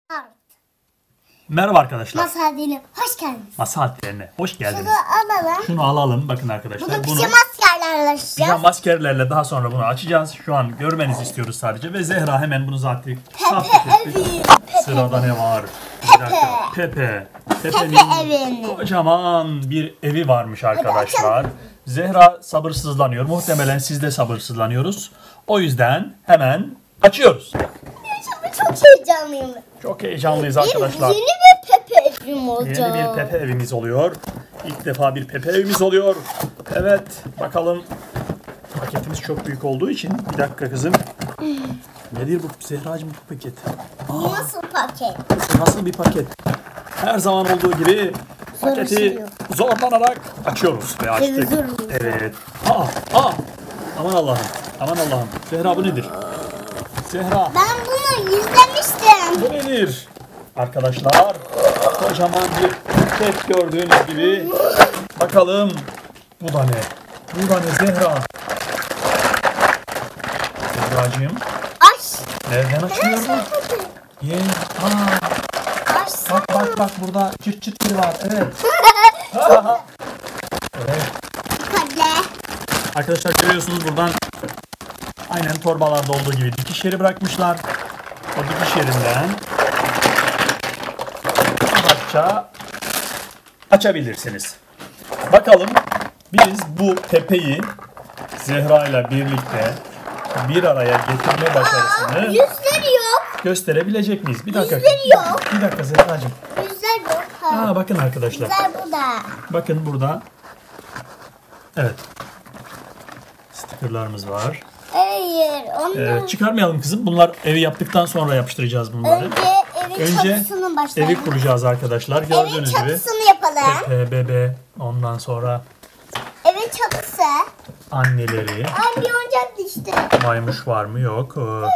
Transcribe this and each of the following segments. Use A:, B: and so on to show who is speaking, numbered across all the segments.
A: Art.
B: Merhaba arkadaşlar.
A: Masal diyelim. Hoş geldiniz.
B: Masal trenine hoş geldiniz.
A: Şunu alalım.
B: Şunu alalım. Bakın arkadaşlar.
A: Bunu pijama askerlerle açacağız.
B: Pijama askerlerle daha sonra bunu açacağız. Şu an görmenizi istiyoruz sadece. Ve Zehra hemen bunu zaten
A: Pepe evi.
B: Sırada ne var?
A: Pepe.
B: Bir dakika. Pepe. Pepe'nin
A: evini.
B: kocaman bir evi varmış arkadaşlar. Zehra sabırsızlanıyor. Muhtemelen siz de sabırsızlanıyoruz. O yüzden hemen açıyoruz.
A: Çok heyecanlıyım.
B: Çok heyecanlıyız arkadaşlar.
A: Yeni bir Pepe evim olacak.
B: Yeni bir Pepe evimiz oluyor. İlk defa bir Pepe evimiz oluyor. Evet, bakalım. Paketimiz çok büyük olduğu için. Bir dakika kızım. Nedir bu Zehracığım bu paket?
A: Nasıl paket?
B: Nasıl bir paket? Her zaman olduğu gibi paketi zorlanarak açıyoruz ve açtık. Evet. Aman Allah'ım. Aman Allah'ım. Zehra bu nedir? Zehra.
A: Ben bunu izlemiştim.
B: Bu nedir? Arkadaşlar kocaman bir paket gördüğünüz gibi. Bakalım bu da ne? Bu da ne Zehra? Zehracığım.
A: Aç.
B: Nereden açılıyor bu?
A: Aç.
B: Bak burada çıt çıt biri var. Evet. Evet.
A: Hadi.
B: Arkadaşlar görüyorsunuz buradan aynen torbalarda olduğu gibi dikiş yeri bırakmışlar. O dikiş yerinden rahatça açabilirsiniz. Bakalım biz bu Pepe'yi Zehra ile birlikte bir araya getirme başarısını
A: Yüzleri yok.
B: gösterebilecek miyiz? Bir dakika.
A: Yüzleri yok.
B: Bir dakika Zehracığım.
A: Yüzler yok.
B: Bakın arkadaşlar.
A: Yüzler burada.
B: Bakın burada. Evet. Stickerlarımız var.
A: Hayır. Onlar...
B: Çıkarmayalım kızım. Bunlar evi yaptıktan sonra yapıştıracağız bunları.
A: Önce çatısının başlayalım.
B: Evi kuracağız arkadaşlar. Gördüğünüz
A: Evin
B: gibi.
A: çatısını yapalım.
B: Pepe, bebe. Ondan sonra
A: Evin çatısı.
B: anneleri.
A: Ay bir oyuncak işte.
B: Maymuş var mı? Yok.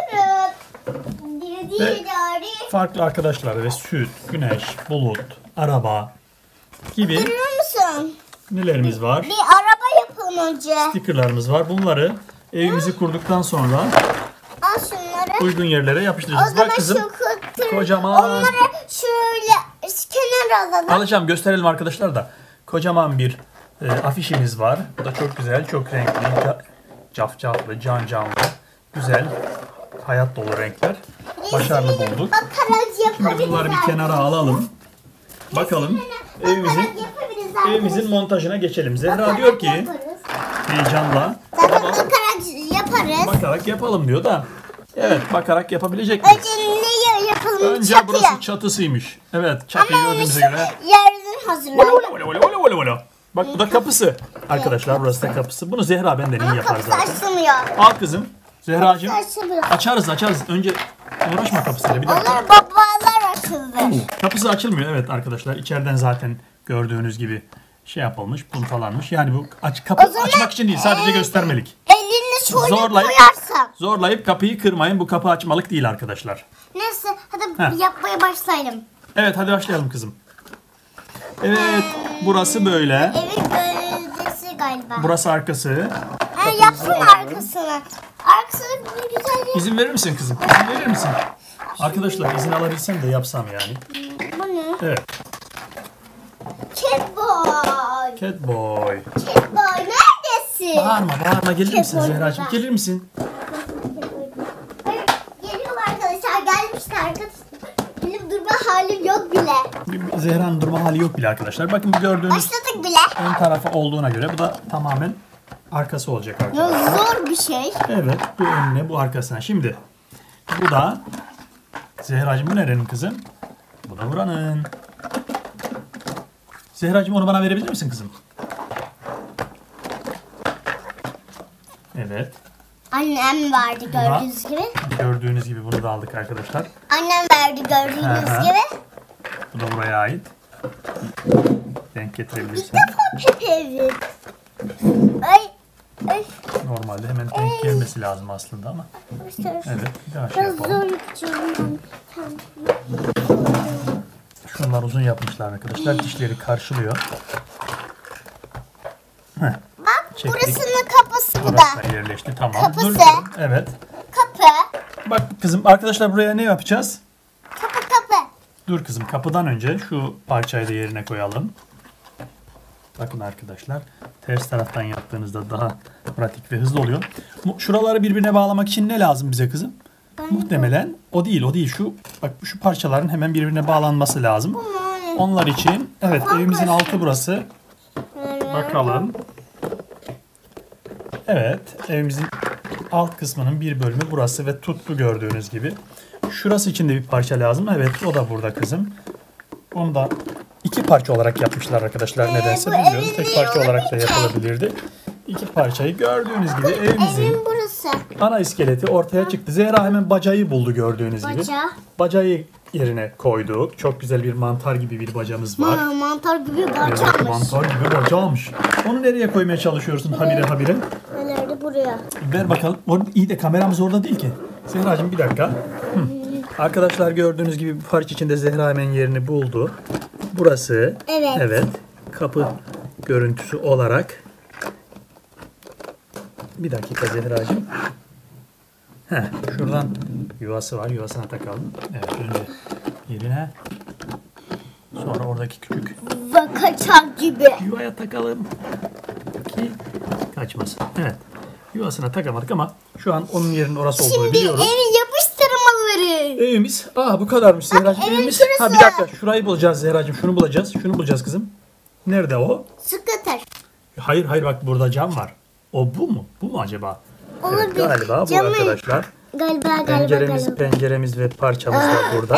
B: Farklı arkadaşlar ve süt, güneş, bulut, araba gibi
A: Görüyor musun?
B: nelerimiz var?
A: Bir araba yapalım önce.
B: Stickerlarımız var. Bunları evimizi kurduktan sonra
A: Al şunları.
B: uygun yerlere
A: O
B: yapıştıracağız.
A: zaman
B: Bak kızım.
A: şu
B: kocaman.
A: Onları şöyle kenara alalım.
B: Alacağım, gösterelim arkadaşlar da. Kocaman bir afişimiz var. Bu da çok güzel, çok renkli, cafcaflı, canlı, güzel, hayat dolu renkler. Başarılı bulduk.
A: Bakarak
B: Şimdi
A: yapabiliriz.
B: bunları bir kenara alalım. Bakalım evimizin montajına geçelim. Zehra diyor ki heyecanla
A: Zaten bakarak yaparız.
B: bakarak yapalım diyor da. Evet, bakarak yapabilecek miyiz?
A: Önce neyi yapalım?
B: Önce
A: Çatıya.
B: burası çatısıymış. Evet, çatıyı gördüğümüze göre.
A: Yerden hazırlayalım.
B: Bak bu da kapısı. Arkadaşlar burası da kapısı. Bunu Zehra benden iyi yapar
A: Kapısı
B: zaten.
A: açılmıyor.
B: Al kızım. Zehracığım.
A: Açılıyor.
B: Açarız. Önce uğraşma kapısıyla. Bir dakika.
A: Onlar babalar açıldı.
B: Kapısı açılmıyor evet arkadaşlar. İçeriden zaten gördüğünüz gibi şey yapılmış, puntalanmış. Yani bu kapı açmak için değil, sadece göstermelik.
A: Elini şöyle koyarsan.
B: Zorlayıp kapıyı kırmayın. Bu kapı açmalık değil arkadaşlar.
A: Neyse hadi yapmaya başlayalım.
B: Evet hadi başlayalım kızım. Evet burası böyle.
A: Evin gövdesi galiba.
B: Burası arkası.
A: Yapsın arkasını. Arkasını bir güzel
B: İzin verir misin kızım? İzin verir misin? Arkadaşlar izin alabilsem de yapsam yani.
A: Bu ne?
B: Evet.
A: Catboy.
B: Catboy.
A: Catboy neredesin?
B: Bağırma gelir misin
A: Catboy
B: Zehracığım?
A: burada.
B: Gelir misin?
A: Geliyor arkadaşlar gelmişler arkadaşlar. Benim durma halim yok bile.
B: Zehra'nın durma hali yok bile arkadaşlar. Bakın bu gördüğünüz
A: Başladık bile.
B: ön tarafı olduğuna göre bu da tamamen arkası olacak arkadaşlar.
A: Zor bir şey.
B: Evet bu önüne bu arkasına. Şimdi bu da Zehracığım bu nerenin kızım? Bu da buranın. Zehracığım onu bana verebilir misin kızım? Evet.
A: Annem verdi gördüğünüz gibi.
B: Gördüğünüz gibi bunu da aldık arkadaşlar.
A: Annem verdi gördüğünüz
B: Aha.
A: gibi.
B: Bu da buraya ait. Denk getirebilirsin.
A: Pepe evi. Ay.
B: Normalde hemen denk gelmesi lazım aslında ama. Evet. Yavaş
A: Biraz
B: yapalım.
A: zor yapacağım.
B: Şunlar uzun yapmışlar arkadaşlar. Dişleri karşılıyor.
A: Bak
B: Çektik.
A: burasının kapısı bu da.
B: Burası da yerleşti. Tamam.
A: Kapısı.
B: Evet.
A: Kapı.
B: Bak kızım arkadaşlar buraya ne yapacağız?
A: Kapı.
B: Dur kızım, kapıdan önce şu parçayı da yerine koyalım. Bakın arkadaşlar, ters taraftan yaptığınızda daha pratik ve hızlı oluyor. Şuraları birbirine bağlamak için ne lazım bize kızım? Muhtemelen o değil. Şu parçaların hemen birbirine bağlanması lazım. Onlar için evet, evimizin altı burası. Bakalım. Evet, evimizin alt kısmının bir bölümü burası ve tuttu gördüğünüz gibi. Şurası için de bir parça lazım. Evet, o da burada kızım. Onu da iki parça olarak yapmışlar arkadaşlar. Nedense bilmiyorum. Tek parça olarak da yapılabilirdi. İki parçayı gördüğünüz gibi evimizin ana iskeleti ortaya çıktı. Zehra hemen bacağı buldu gördüğünüz gibi. Bacağı yerine koyduk. Çok güzel bir mantar gibi bir bacamız var.
A: Mantar gibi bacağımış.
B: Evet, mantar gibi bacağımış. Onu nereye koymaya çalışıyorsun habire?
A: Nerede buraya?
B: Ver bakalım. İyi de kameramız orada değil ki. Zehracığım bir dakika. Arkadaşlar gördüğünüz gibi bir parça içinde Zehra hemen yerini buldu. Burası. Evet. Kapı görüntüsü olarak. Bir dakika Zehracığım. Şuradan yuvası var. Yuvasına takalım. Evet, önce yerine. Sonra oradaki küçük
A: kaçar gibi.
B: yuvaya takalım ki kaçmasın. Evet. Yuvasına takamadık ama şu an onun yerinin orası olduğunu biliyoruz.
A: Şimdi evi yapıştırmaları.
B: Evimiz. Bu kadarmış Zehracığım. Evimiz. Bir dakika. Şurayı bulacağız Zehracığım. Şunu bulacağız. Şunu bulacağız kızım. Nerede o?
A: Scooter.
B: Hayır bak burada cam var. O bu mu? Bu mu acaba?
A: Olabilir.
B: Evet, galiba bu arkadaşlar.
A: Galiba.
B: Penceremiz ve parçamız da burada.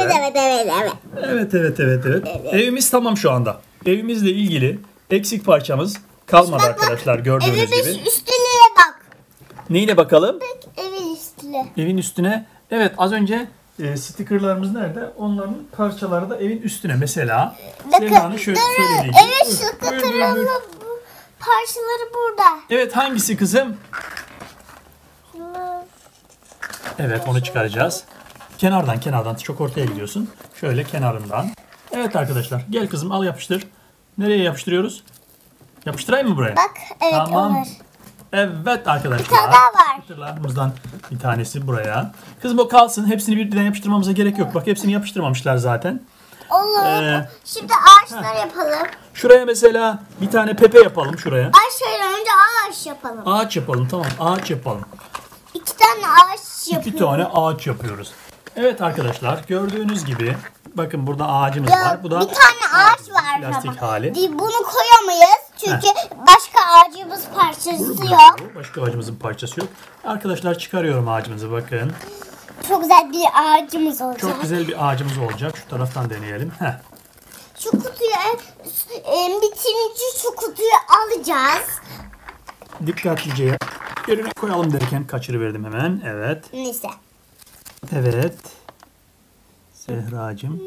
B: Evet. Evimiz tamam şu anda. Evimizle ilgili eksik parçamız kalmadı arkadaşlar gördüğünüz gibi.
A: Üstüne bak.
B: Neyle bakalım?
A: Evin üstüne.
B: Evin üstüne. Evet, az önce stickerlarımız nerede? Onların parçaları da evin üstüne. Mesela Zehra'nın şöyle söylediği gibi.
A: Evet, scooter'ın parçaları burada.
B: Evet, hangisi kızım? Evet, onu çıkaracağız. Kenardan. Çok ortaya gidiyorsun. Şöyle kenarından. Evet arkadaşlar, gel kızım, al yapıştır. Nereye yapıştırıyoruz? Yapıştırayım mı buraya?
A: Bak, evet,
B: tamam.
A: olur.
B: Evet arkadaşlar.
A: Bir tane daha var.
B: Fıtırlarımızdan bir tanesi buraya. Kızım o kalsın. Hepsini birden yapıştırmamıza gerek yok. Bak, hepsini yapıştırmamışlar zaten.
A: Olur. Şimdi ağaçlar yapalım.
B: Şuraya mesela bir tane pepe yapalım şuraya.
A: Önce ağaç yapalım.
B: Ağaç yapalım, tamam, ağaç yapalım.
A: 2 tane ağaç yapıyoruz.
B: 2 tane ağaç yapıyoruz. Evet arkadaşlar, gördüğünüz gibi bakın burada ağacımız var. Bu da
A: bir tane ağaç var
B: plastik
A: ama.
B: hali.
A: Bunu koyamayız çünkü başka ağacımız parçası yok.
B: Başka ağacımızın parçası yok. Arkadaşlar çıkarıyorum ağacımızı, bakın.
A: Çok güzel bir ağacımız olacak.
B: Çok güzel bir ağacımız olacak. Şu taraftan deneyelim.
A: Şu kutuyu bitirince şu kutuyu alacağız.
B: Dikkatlice yerine koyalım derken kaçırıverdim hemen. Evet.
A: Neyse.
B: Evet. Zehracığım.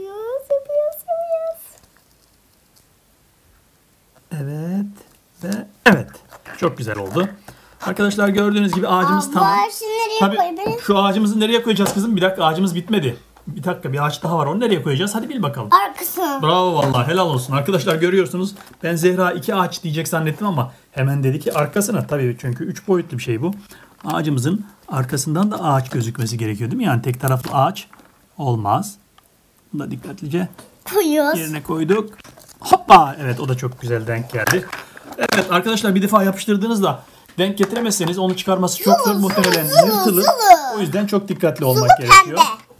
B: Evet. Ve evet. Çok güzel oldu. Arkadaşlar gördüğünüz gibi ağacımız tamam. Tabii, şu ağacımızı nereye koyacağız kızım? Bir dakika, ağacımız bitmedi. Bir dakika, bir ağaç daha var. Onu nereye koyacağız? Hadi bil bakalım.
A: Arkasına.
B: Bravo vallahi, helal olsun. Arkadaşlar görüyorsunuz. Ben Zehra 2 ağaç diyecek zannettim ama hemen dedi ki arkasına. Tabii çünkü 3 boyutlu bir şey bu. Ağacımızın arkasından da ağaç gözükmesi gerekiyor değil mi? Yani tek taraflı ağaç olmaz. Bunu da dikkatlice
A: koyuyoruz.
B: Yerine koyduk. Hoppa! Evet, o da çok güzel denk geldi. Evet arkadaşlar, bir defa yapıştırdığınızda denk getiremezseniz onu çıkarması çok zor, muhtemelen yırtılır. O yüzden çok dikkatli olmak gerekiyor.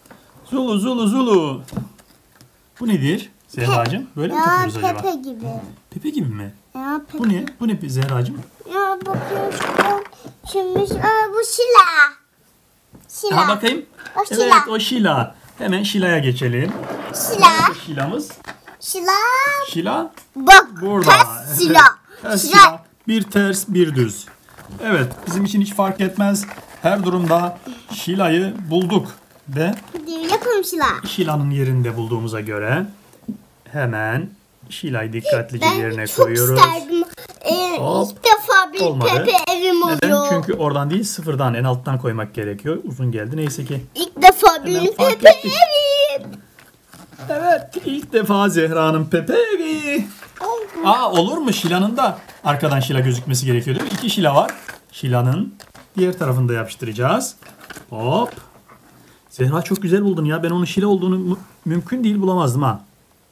B: Zulu. Bu nedir Zehracığım? Böyle mi takıyoruz acaba?
A: Pepe gibi.
B: Pepe gibi mi?
A: Ya Pepe.
B: Bu ne? Bu ne Zehracığım?
A: Ya bakıyorum. Şimdi bu Şila.
B: Aha bakayım.
A: O Şila.
B: Evet, o Şila. Hemen Şila'ya geçelim.
A: Şila.
B: Şila'mız. Şila.
A: Bak.
B: Burada.
A: Ters Şila.
B: Ters Şila. Bir ters bir düz. Evet, bizim için hiç fark etmez. Her durumda Şila'yı bulduk. Ve
A: yapalım Şila.
B: Şila'nın yerinde bulduğumuza göre hemen Şila'yı dikkatlice yerine koyuyoruz.
A: Ben çok isterdim. İlk defa bir
B: Olmadı.
A: Pepe evim oluyor.
B: Neden? Çünkü oradan değil, sıfırdan en alttan koymak gerekiyor. Uzun geldi. Neyse ki.
A: İlk defa benim
B: fark
A: Pepe
B: ettik.
A: evim.
B: Evet, ilk defa Zehra'nın Pepe evi. Olur mu? Şila'nın da arkadan Şila gözükmesi gerekiyor değil mi? 2 Şila var. Şila'nın diğer tarafını da yapıştıracağız. Hop. Zehra çok güzel buldun ya. Ben onun Şile olduğunu mümkün değil bulamazdım ha.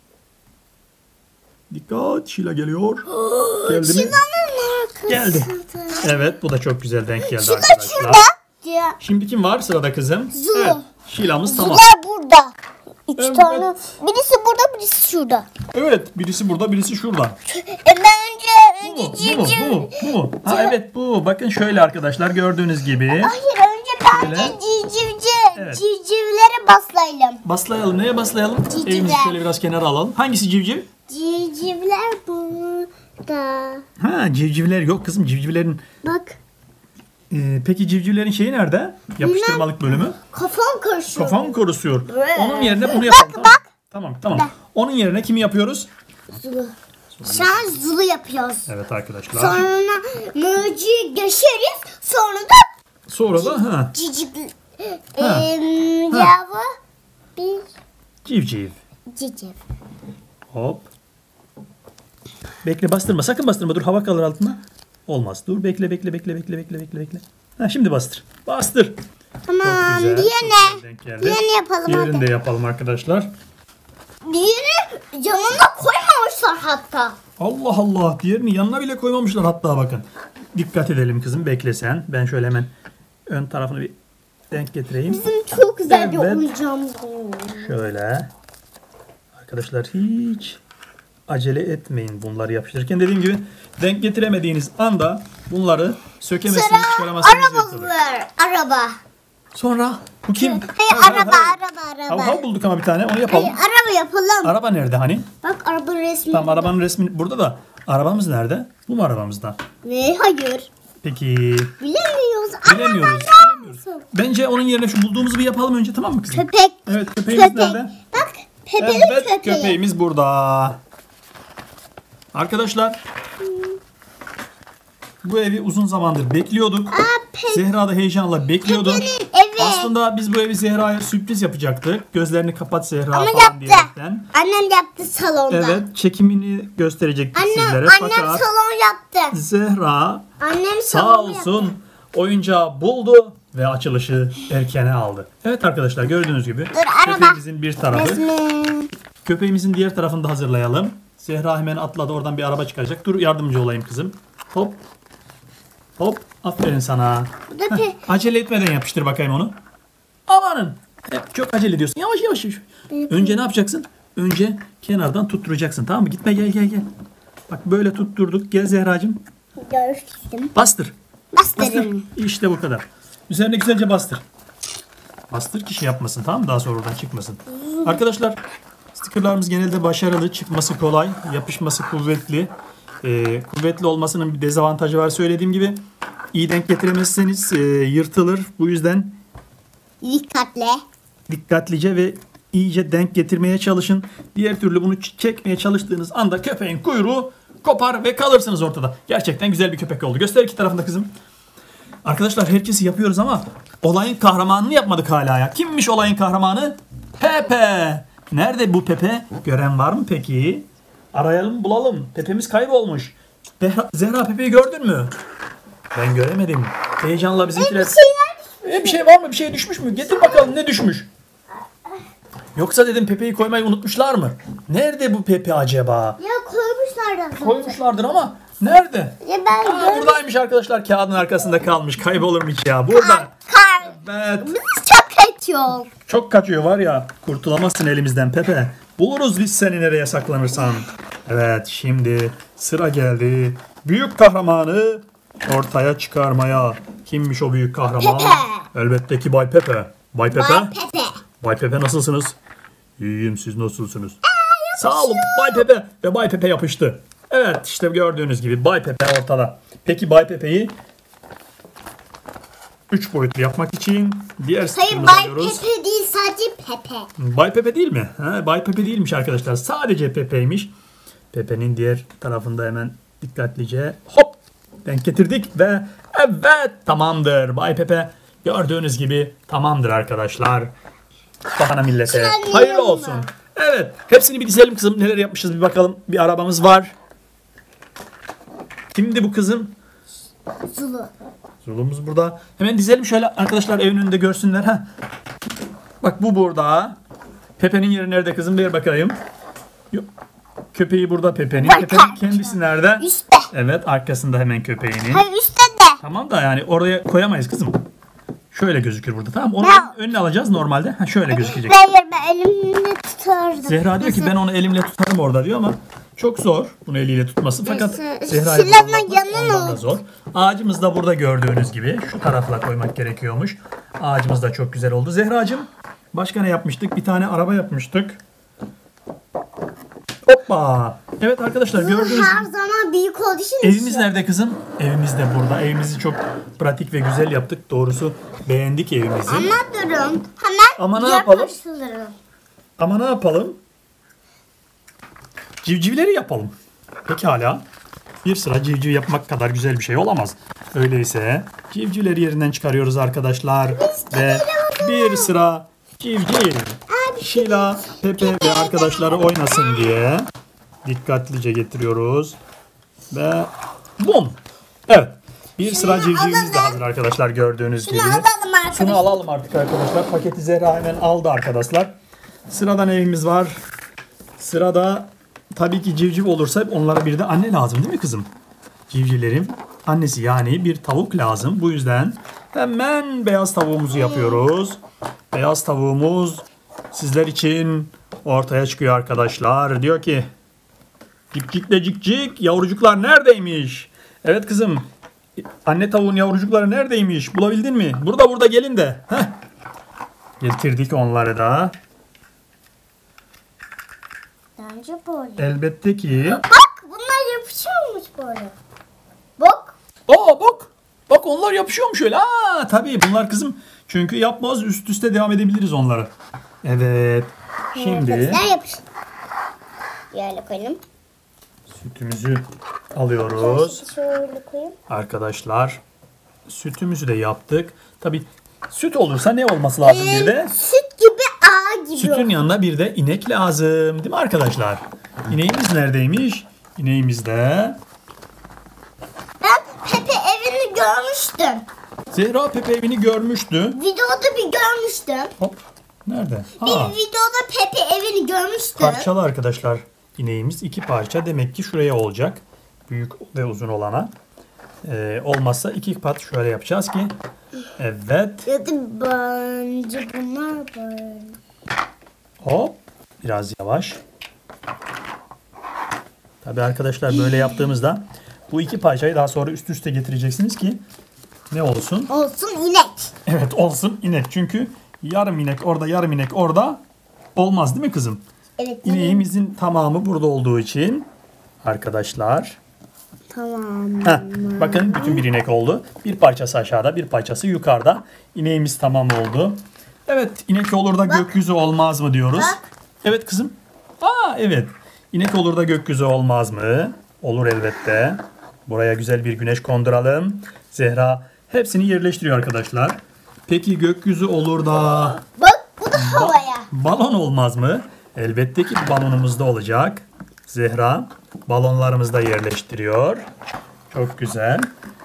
B: Dikkat, Şila geliyor. Geldi mi?
A: Şila'nın arkası.
B: Geldi. Evet, bu da çok güzel denk geldi
A: Şila
B: arkadaşlar.
A: şurada.
B: Şimdi kim var sırada kızım?
A: Zulu.
B: Evet, Şila'mız tamam.
A: Zular burada. Üç
B: Evet.
A: tane. Birisi burada, birisi şurada.
B: Evet, birisi burada, birisi şurada.
A: Ben önce
B: Bu mu?
A: civciv.
B: Bu mu? Ha evet bu. Bakın şöyle arkadaşlar gördüğünüz gibi.
A: Hayır, önce
B: Şöyle.
A: bence
B: Evet.
A: civcivlere baslayalım.
B: Baslayalım. Neye baslayalım?
A: Civcivler.
B: Elimizi şöyle biraz kenara alalım. Hangisi civciv?
A: Civcivler burada.
B: Ha civcivler yok kızım. Civcivlerin
A: Bak,
B: peki civcivlerin şeyi nerede? Yapıştırmalık bölümü.
A: kafam karışıyor.
B: Kafam korusuyor.
A: Böyle.
B: Onun yerine bunu yapalım. Tamam.
A: bak.
B: Tamam. Onun yerine kimi yapıyoruz?
A: Zulu. Şu an zulu yapıyoruz.
B: Evet arkadaşlar.
A: Sonra mıcı geçeriz. Sonra da
B: Sonra da
A: cicip.
B: Ha.
A: Yavru bir
B: civciv.
A: cicip.
B: Hop. Bekle bastırma. Sakın bastırma. Dur hava kalır altına. Olmaz. Dur bekle. Ha şimdi bastır. Bastır.
A: Tamam.
B: Çok güzel.
A: Diğerine.
B: Denk geldi.
A: Diğerini yapalım
B: Diğerini
A: hadi.
B: de yapalım arkadaşlar.
A: Diğeri yanına koymamışlar hatta.
B: Allah Allah. Diğerini yanına bile koymamışlar hatta bakın. Dikkat edelim kızım. Bekle sen. Ben şöyle hemen ön tarafını bir denk getireyim.
A: Bizim çok güzel bir
B: Evet.
A: oyuncağımız var.
B: Şöyle. Arkadaşlar hiç acele etmeyin bunları yapıştırırken. Dediğim gibi denk getiremediğiniz anda bunları sökemezsiniz,
A: Sıra
B: çıkaramazsınız.
A: arabamız var. Araba.
B: Sonra bu kim?
A: Hayır, araba.
B: Hav bulduk ama bir tane onu yapalım.
A: Hayır, araba yapalım.
B: Araba nerede hani?
A: Bak, araba resmi.
B: Tamam arabanın resmi burada da. Arabamız nerede? Bu mu arabamızda?
A: Ne? Hayır.
B: Peki.
A: Bilemiyoruz.
B: Bilemiyoruz. Bence onun yerine şu bulduğumuzu bir yapalım önce tamam mı kızım?
A: Köpek.
B: Evet köpeğimiz nerede?
A: Bak, Pepe'nin
B: Evet
A: köpeği.
B: köpeğimiz burada. Arkadaşlar bu evi uzun zamandır bekliyorduk. Zehra da heyecanla bekliyordu.
A: Pepe'nin evi.
B: Aslında biz bu evi Zehra'ya sürpriz yapacaktık. Gözlerini kapat Zehra
A: Ama
B: falan
A: yaptı.
B: diyerekten.
A: Annem yaptı salonda.
B: Evet çekimini gösterecektik sizlere.
A: Annem
B: Fakat
A: salon yaptı.
B: Zehra
A: Annem
B: sağ
A: salon
B: olsun oyuncağı buldu ve açılışı erkene aldı. Evet arkadaşlar gördüğünüz gibi
A: araba.
B: köpeğimizin bir tarafı.
A: Resmi.
B: Köpeğimizin diğer tarafını da hazırlayalım. Zehra hemen atladı. Oradan bir araba çıkacak. Dur yardımcı olayım kızım. Hop. Hop. Aferin sana.
A: Bu da pe-
B: Acele etmeden yapıştır bakayım onu. Amanın. Hep çok acele ediyorsun. Yavaş yavaş. Önce ne yapacaksın? Önce kenardan tutturacaksın. Tamam mı? Gitme gel. Bak böyle tutturduk. Gel Zehracığım.
A: Görsün.
B: Bastır.
A: Bastırın.
B: İşte bu kadar. Üzerine güzelce bastır. Bastır ki şey yapmasın tamam mı? Daha sonra oradan çıkmasın. Arkadaşlar stickerlarımız genelde başarılı. Çıkması kolay. Yapışması kuvvetli. Kuvvetli olmasının bir dezavantajı var. Söylediğim gibi iyi denk getiremezseniz yırtılır. Bu yüzden
A: Dikkatli.
B: dikkatlice ve iyice denk getirmeye çalışın. Diğer türlü bunu çekmeye çalıştığınız anda köpeğin kuyruğu kopar ve kalırsınız ortada. Gerçekten güzel bir köpek oldu. Göster iki tarafında kızım. Arkadaşlar herkesi yapıyoruz ama olayın kahramanını yapmadık hala ya. Kimmiş olayın kahramanı? Pepe. Nerede bu Pepe? Gören var mı peki? Arayalım bulalım. Pepe'miz kaybolmuş. Zehra Pepe'yi gördün mü? Ben göremedim. Heyecanla bizimkiler... Bir şey var mı? Bir şey düşmüş mü? Getir bakalım ne düşmüş? Yoksa dedim Pepe'yi koymayı unutmuşlar mı? Nerede bu Pepe acaba?
A: Ya koymuşlar da.
B: Koymuşlardır ama nerede?
A: Ya ben
B: Aa, buradaymış arkadaşlar. Kağıdın arkasında kalmış. Kaybolur mu hiç ya? Burada.
A: Kar.
B: Evet.
A: Biz çok kaçıyor.
B: Çok kaçıyor var ya. Kurtulamazsın elimizden Pepe. Buluruz biz seni nereye saklanırsan. Evet şimdi sıra geldi. Büyük kahramanı ortaya çıkarmaya. Kimmiş o büyük kahraman?
A: Pepe.
B: Elbette ki Bay Pepe. Bay Pepe.
A: Bay Pepe.
B: Bay Pepe nasılsınız? İyiyim siz nasılsınız? Sağ olun Bay Pepe ve Bay Pepe yapıştı. Evet işte gördüğünüz gibi Bay Pepe ortada. Peki Bay Pepe'yi 3 boyutlu yapmak için diğer
A: Hayır,
B: sticker'ımızı
A: Bay
B: alıyoruz.
A: Pepe değil, sadece Pepe.
B: Bay Pepe değil mi? Ha, Bay Pepe değilmiş arkadaşlar. Sadece Pepe'ymiş. Pepe'nin diğer tarafında hemen dikkatlice hop denk getirdik ve evet tamamdır. Bay Pepe gördüğünüz gibi tamamdır arkadaşlar. Bahana millete.
A: Şöyle
B: Hayırlı
A: yiyelim
B: olsun.
A: mi?
B: Evet. Hepsini bir dizelim kızım. Neler yapmışız bir bakalım. Bir arabamız var. Kimdi bu kızım?
A: Zulu.
B: Zulumuz burada. Hemen dizelim şöyle arkadaşlar evin önünde görsünler. Ha. Bak bu burada. Pepe'nin yeri nerede kızım? Ver bakayım. Yok. Köpeği burada Pepe'nin.
A: Bak,
B: Pepe'nin kendisi nerede?
A: Üstte.
B: Evet, arkasında hemen köpeğinin.
A: Hayır üstte de.
B: Tamam da yani oraya koyamayız kızım. Şöyle gözükür burada, tamam. Onu önüne alacağız normalde. Ha, şöyle gözükecek.
A: Ben elimle tutardım.
B: Zehra diyor ki ben onu elimle tutarım orada diyor ama çok zor bunu eliyle tutması. Fakat Zehra'ya
A: Silahla
B: ondan da zor. Ağacımız da burada gördüğünüz gibi. Şu tarafla koymak gerekiyormuş. Ağacımız da çok güzel oldu. Zehracığım başka ne yapmıştık? Bir tane araba yapmıştık. Hoppa. Evet arkadaşlar gördüğünüz gibi.
A: Her zaman büyük olduğu için.
B: Evimiz nerede kızım? Evimiz de burada. Evimizi çok pratik ve güzel yaptık. Doğrusu beğendik evimizi.
A: Ama durun. Hemen
B: Ama ne yapalım?
A: yaklaştırırım.
B: Ama ne yapalım? Civcivleri yapalım. Pekala. Bir sıra civciv yapmak kadar güzel bir şey olamaz. Öyleyse civcivleri yerinden çıkarıyoruz arkadaşlar. Ve bir sıra civciv. Şila, Pepe ve arkadaşları oynasın diye dikkatlice getiriyoruz. Ve bum. Evet. Bir sıra civcivimiz de hazır arkadaşlar gördüğünüz gibi.
A: Alalım arkadaşlar.
B: Şunu alalım artık arkadaşlar. Paketi Zehra hemen aldı arkadaşlar. Sıradan evimiz var. Sırada tabii ki civciv olursa onlara bir de anne lazım değil mi kızım? Civcivlerin annesi yani bir tavuk lazım. Bu yüzden hemen beyaz tavuğumuzu yapıyoruz. Beyaz tavuğumuz sizler için ortaya çıkıyor arkadaşlar. Diyor ki cikcikle cikcik yavrucuklar neredeymiş? Evet kızım. Anne tavuğun yavrucukları neredeymiş? Bulabildin mi? Burada gelin de. Heh. Getirdik onları da.
A: Bence böyle.
B: Elbette ki.
A: Bak bunlar yapışıyormuş böyle. Bak.
B: Aa bak. Bak onlar yapışıyormuş öyle. Aa tabii bunlar kızım. Çünkü yapmaz üst üste devam edebiliriz onları. Evet. Şimdi
A: Arkadaşlar yapış. Şöyle koyalım.
B: sütümüzü alıyoruz.
A: Şöyle koyayım.
B: Arkadaşlar sütümüzü de yaptık. Tabii süt olursa ne olması lazım bir de?
A: Süt gibi ağ gibi.
B: Sütün yanına bir de inek lazım. Değil mi arkadaşlar? İneğimiz neredeymiş? İneğimiz de
A: Ben Pepe evini görmüştüm.
B: Zehra Pepe evini görmüştü.
A: Videoda bir görmüştüm.
B: Hop. Nerede?
A: Bir
B: Ha,
A: videoda Pepe evini görmüştüm.
B: parçalı arkadaşlar. İneğimiz 2 parça. Demek ki şuraya olacak. Büyük ve uzun olana. Olmazsa 2 pat şöyle yapacağız ki. Evet.
A: Ya da bence bunlar böyle.
B: Hop. Biraz yavaş. Tabii arkadaşlar böyle yaptığımızda bu 2 parçayı daha sonra üst üste getireceksiniz ki ne olsun?
A: Olsun inek.
B: Evet olsun inek. Çünkü yarım inek orada yarım inek orada olmaz değil mi kızım?
A: Evet.
B: İneğimizin tamamı burada olduğu için arkadaşlar.
A: Tamam.
B: Bakın bütün bir inek oldu. Bir parçası aşağıda bir parçası yukarıda. İneğimiz tamam oldu. Evet inek olur da gökyüzü olmaz mı diyoruz.
A: Bak.
B: Evet kızım. Aa evet. İnek olur da gökyüzü olmaz mı? Olur elbette. Buraya güzel bir güneş konduralım. Zehra hepsini yerleştiriyor arkadaşlar. Peki gökyüzü olur da
A: Bak bu da havaya.
B: balon olmaz mı? Elbette ki balonumuz da olacak. Zehra balonlarımızı da yerleştiriyor. Çok güzel.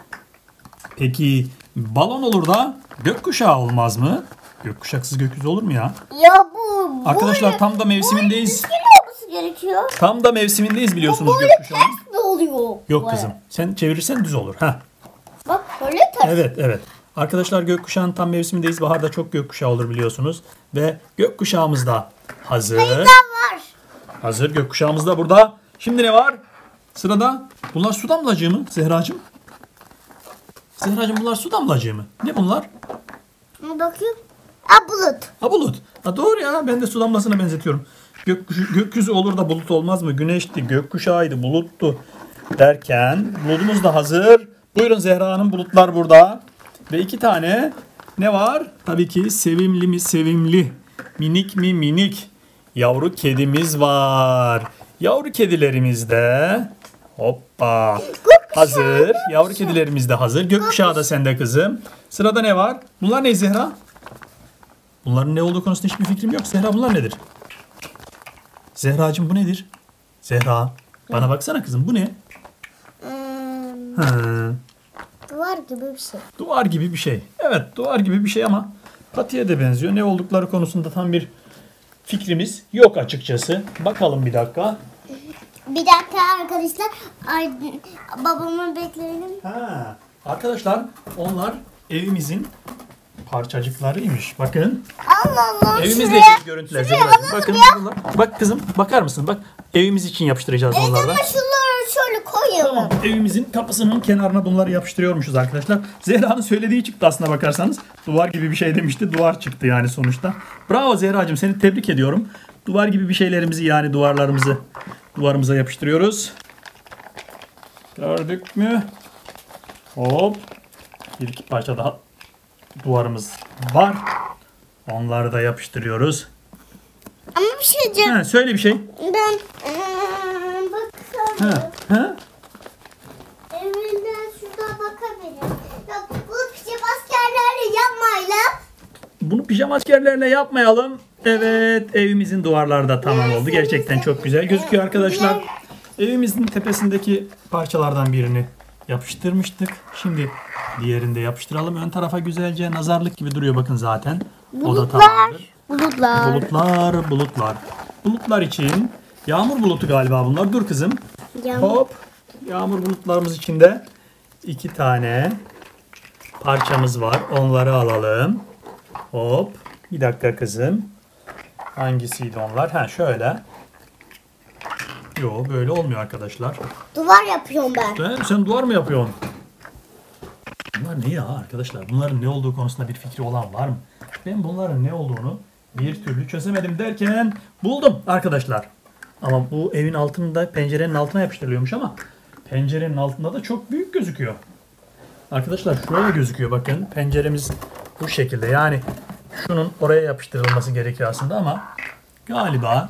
B: Peki balon olur da gökkuşağı olmaz mı? Gökkuşaksız gökyüzü olur mu ya?
A: Ya bu
B: Arkadaşlar tam da mevsimindeyiz.
A: düzgün olması gerekiyor.
B: Tam da mevsimindeyiz biliyorsunuz
A: Böyle
B: gökkuşağının.
A: ters mi oluyor?
B: Yok
A: Böyle.
B: kızım. Sen çevirirsen düz olur. Heh.
A: Bak böyle ters.
B: Evet evet. Arkadaşlar gökkuşağının tam mevsimindeyiz. Baharda çok gökkuşağı olur biliyorsunuz. Ve gökkuşağımız da hazır.
A: Daha var.
B: Hazır gökkuşağımız da burada. Şimdi ne var? Sırada bunlar su damlacığı mı Zehracığım? Zehracığım bunlar su damlacığı mı? Ne bunlar?
A: Ama bakayım. Aa bulut.
B: Ha bulut. Ha doğru ya ben de su damlasına benzetiyorum. Gökyüzü olur da bulut olmaz mı? Güneşti, gökkuşağıydı, buluttu derken bulutumuz da hazır. Buyurun Zehra Hanım bulutlar burada. Ve 2 tane ne var? Tabii ki sevimli mi sevimli, minik mi minik yavru kedimiz var. Yavru kedilerimiz de hoppa hazır. Yavru kedilerimiz de hazır. Gökkuşağı da sende kızım. Sırada ne var? Bunlar ne Zehra? Bunların ne olduğu konusunda hiçbir fikrim yok. Zehra bunlar nedir? Zehracığım bu nedir? Zehra bana baksana kızım bu ne? Ha,
A: Duvar gibi bir şey.
B: duvar gibi bir şey. Evet duvar gibi bir şey ama Patiye de benziyor. Ne oldukları konusunda tam bir fikrimiz yok açıkçası. Bakalım bir dakika.
A: Bir dakika arkadaşlar. Ay, babamı bekleyelim.
B: Ha, arkadaşlar onlar evimizin parçacıklarıymış. Bakın.
A: Allah Allah.
B: Evimizle
A: şuraya-
B: ilgili görüntüler.
A: şuraya
B: Zehra'cığım.
A: alalım
B: Bakın
A: ya.
B: bunlar. Bak kızım bakar mısın? Bak evimiz için yapıştıracağız
A: Evet
B: onlardan.
A: ama şunları şöyle koyalım.
B: Tamam. Evimizin kapısının kenarına bunları yapıştırıyormuşuz arkadaşlar. Zehra'nın söylediği çıktı aslına bakarsanız. Duvar gibi bir şey demişti. Duvar çıktı yani sonuçta. Bravo Zehra'cığım, seni tebrik ediyorum. Duvar gibi bir şeylerimizi yani duvarlarımızı duvarımıza yapıştırıyoruz. Gördük mü? Hop. Bir iki parça daha duvarımız var. Onları da yapıştırıyoruz.
A: Ama bir şey diyeceğim.
B: Ha, söyle bir şey.
A: Ben bakalım.
B: Ha?
A: Evinden şuradan bakabilirim. Yok bu pijama askerlerle yapmayalım.
B: Bunu pijama askerlerle yapmayalım. Evet, evimizin duvarları da tamam oldu. Gerçekten çok güzel gözüküyor arkadaşlar. Evimizin tepesindeki parçalardan birini yapıştırmıştık. Şimdi diğerini de yapıştıralım. Ön tarafa güzelce nazarlık gibi duruyor bakın zaten. O da tamamdır.
A: Bulutlar.
B: Bulutlar. Bulutlar için yağmur bulutu galiba bunlar. Dur kızım. Hop. Yağmur bulutlarımız içinde 2 tane parçamız var. Onları alalım. Hop. Bir dakika kızım. Hangisiydi onlar? Ha şöyle. Yo böyle olmuyor arkadaşlar.
A: Duvar yapıyorum ben.
B: Sen duvar mı yapıyorsun? Bunlar ne ya arkadaşlar? Bunların ne olduğu konusunda bir fikri olan var mı? Ben bunların ne olduğunu bir türlü çözemedim derken buldum arkadaşlar. Ama bu evin altında pencerenin altına yapıştırılıyormuş ama pencerenin altında da çok büyük gözüküyor. Arkadaşlar şöyle gözüküyor bakın. Penceremiz bu şekilde. Yani şunun oraya yapıştırılması gerekiyor aslında ama galiba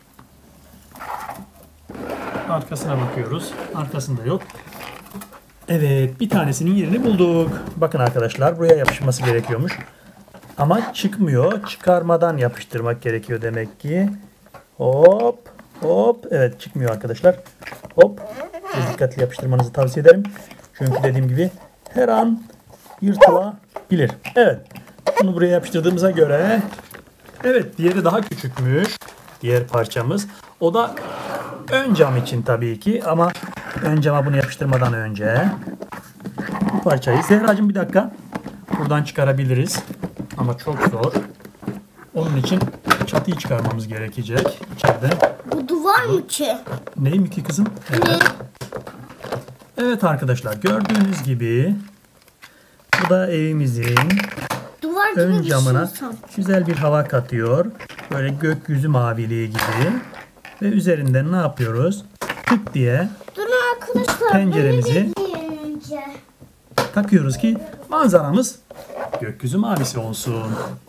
B: arkasına bakıyoruz. Arkasında yok. Evet, bir tanesinin yerini bulduk. Bakın arkadaşlar buraya yapışması gerekiyormuş. Ama çıkmıyor. Çıkarmadan yapıştırmak gerekiyor demek ki. Hop. Hop. Evet çıkmıyor arkadaşlar. Hop. Dikkatli yapıştırmanızı tavsiye ederim. Çünkü dediğim gibi her an yırtılabilir. Evet. Bunu buraya yapıştırdığımıza göre evet diğeri daha küçükmüş. Diğer parçamız. O da ön cam için tabii ki ama ön cama bunu yapıştırmadan önce bu parçayı Zehracığım bir dakika buradan çıkarabiliriz. Ama çok zor. Onun için çatıyı çıkarmamız gerekecek içeriden.
A: Bu duvar mı ki?
B: Neyim ki kızım? Evet. Evet arkadaşlar gördüğünüz gibi bu da evimizin
A: Duvar gibi
B: ön
A: bir
B: camına
A: şey sanki.
B: güzel bir hava katıyor. Böyle gökyüzü maviliği gibi. Ve üzerinden ne yapıyoruz? Tık diye
A: Durun arkadaşlar.
B: penceremizi
A: beni bekleyin önce.
B: takıyoruz ki manzaramız gökyüzü mavisi olsun.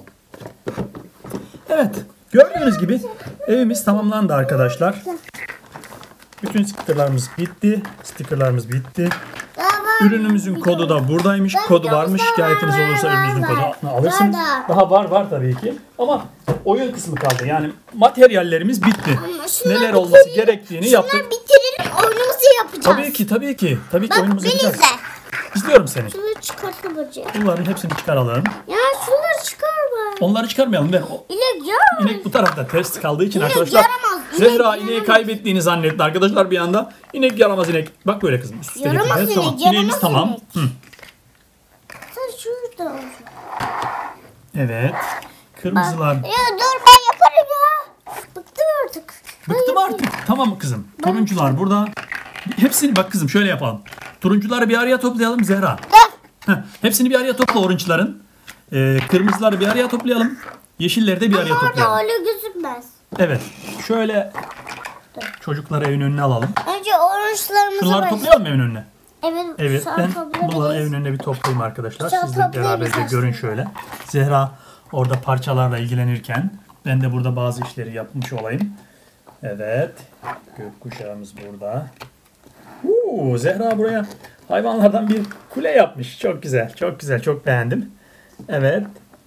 B: Evet gördüğünüz gibi evimiz tamamlandı arkadaşlar. Bütün stickerlarımız bitti.
A: Daha var.
B: Ürünümüzün kodu da buradaymış. Kodu varmış. Şikayetiniz olursa ürününüzün kodunu alırsınız. Daha var tabii ki. Ama oyun kısmı kaldı. Yani materyallerimiz bitti.
A: Ama şunları
B: Neler olması gerektiğini yaptık.
A: Şunları bitirelim oyunumuzu yapacağız.
B: Tabii ki. Tabii ki
A: Bak
B: oyunumuzu
A: beni
B: yapacağız.
A: izle.
B: İzliyorum seni.
A: Şunları çıkartma bacı.
B: Bunların hepsini çıkaralım.
A: Ya şunları çıkarma.
B: Onları çıkarmayalım.
A: İnek yaramaz.
B: İnek bu tarafta ters kaldığı için
A: İnek
B: arkadaşlar.
A: yaramaz, inek
B: Zehra
A: yaramaz.
B: ineği kaybettiğini zannetti arkadaşlar bir anda. İnek yaramaz inek. Bak böyle kızım. Üst üste
A: Yaramaz
B: getirmeye.
A: inek,
B: Tamam.
A: yaramaz
B: İneğimiz tamam.
A: inek.
B: Hı.
A: Sen şurada ol.
B: Evet. Kırmızılar.
A: Ya dur ben yaparım ya. Bıktım artık.
B: Bıktım artık. Tamam kızım. Turuncular burada. Hepsini bak kızım şöyle yapalım. Turuncuları bir araya toplayalım Zehra.
A: Dur.
B: Hepsini bir araya topla orange'ların. Kırmızıları bir araya toplayalım. Yeşilleri de bir araya
A: Orada
B: toplayalım.
A: öyle gözükmez.
B: Evet. Şöyle çocukları evin önüne alalım.
A: Önce orange'larımızı
B: Şunları toplayalım mı evin önüne?
A: Evet
B: Evet ben bunları evin önüne bir toplayayım arkadaşlar.
A: Güzel
B: Siz de beraberce
A: toplayabiliriz
B: görün
A: aslında.
B: şöyle. Zehra orada parçalarla ilgilenirken ben de burada bazı işleri yapmış olayım. Evet. Gökkuşağımız burada. Zehra buraya hayvanlardan bir kule yapmış. Çok güzel. Çok güzel. Çok beğendim. Evet.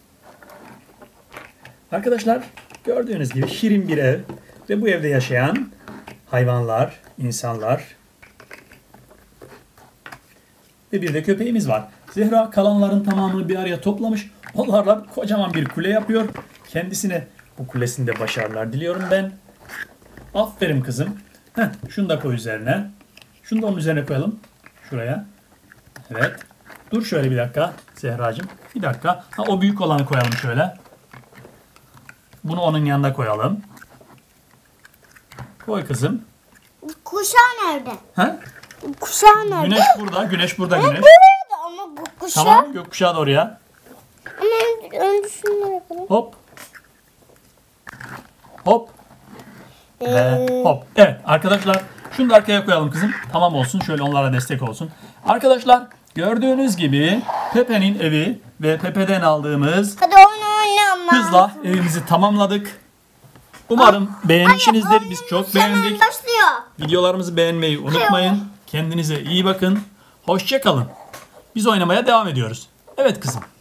B: Arkadaşlar gördüğünüz gibi şirin bir ev ve bu evde yaşayan hayvanlar, insanlar ve bir de köpeğimiz var. Zehra kalanların tamamını bir araya toplamış. Onlarla kocaman bir kule yapıyor. Kendisine bu kulesinde başarılar diliyorum ben. Aferin kızım. Heh, şunu da koy üzerine. Şunu da onun üzerine koyalım. Şuraya. Evet. Dur şöyle bir dakika Zehracığım. Bir dakika. Ha, o büyük olanı koyalım şöyle. Bunu onun yanına koyalım. Koy kızım.
A: Kuşağı nerede?
B: Ha?
A: Kuşağı nerede?
B: Güneş burada. Güneş burada güneş.
A: Burada ama bu kuşağı.
B: Tamam gökkuşağı da oraya.
A: Ama önce şunları yapalım.
B: Hop. Hop. Ve hop. Evet arkadaşlar şunu da arkaya koyalım kızım. Tamam olsun. Şöyle onlara destek olsun. Arkadaşlar gördüğünüz gibi Pepe'nin evi ve Pepe'den aldığımız
A: Hadi oynayalım.
B: hızla evimizi tamamladık. Umarım beğenmişsinizdir. Biz çok beğendik.
A: Başlıyor.
B: Videolarımızı beğenmeyi unutmayın. Kendinize iyi bakın. Hoşça kalın. Biz oynamaya devam ediyoruz. Evet kızım.